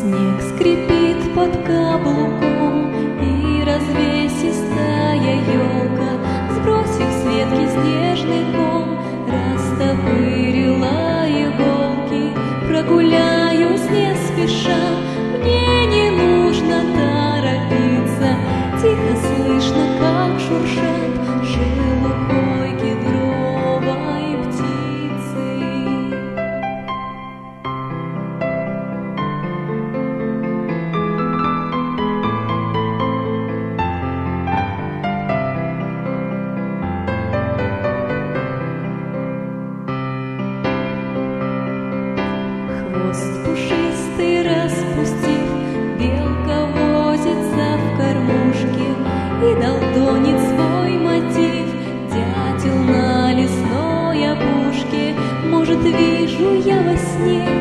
Снег скрипит под каблуком, и развесистая елка, сбросив с ветки снежный ком, растопырила иголки. Прогуляюсь не спеша, мне не нужно торопиться. Тихо слышно, как шуршат шелухой кедровой птицы. Хвост пушистый распустив, белка возится в кормушке и долдонит свой мотив. Дятел на лесной опушке, может, вижу я во сне